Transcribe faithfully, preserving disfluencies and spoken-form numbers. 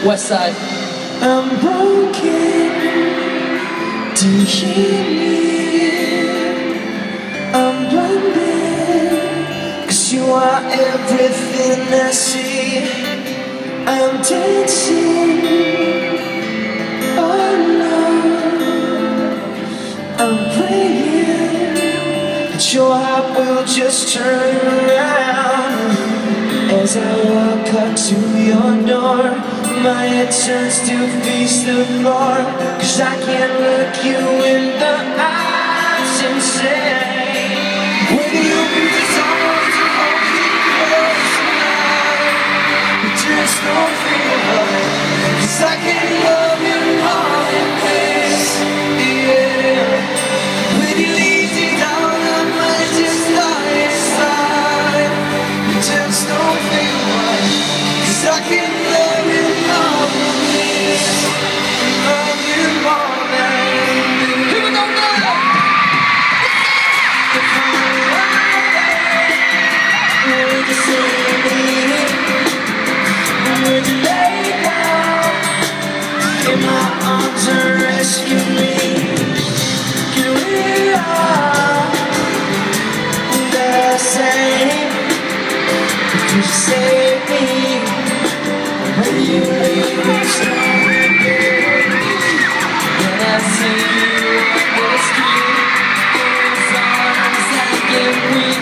West Side. I'm broken, do you hear me? I'm blinded, 'cause you are everything I see. I'm dancing alone, I'm praying that your heart will just turn around. As I walk up to your door, my head turns to face the floor, 'cause I can't look you in the eyes and say, will you be someone to hold me close tonight? But just don't feel right, 'cause I can't love you more than this, yeah. When you easy down, I might just die inside. But just don't feel right, 'cause I can't love you more than this, love you more than this. Here we go now! If I'm alive, would you save me? Would you lay down in my arms and rescue me? Here we are, the same. Would you save me when you leave me stranded? When I see you on the street, those arms that give me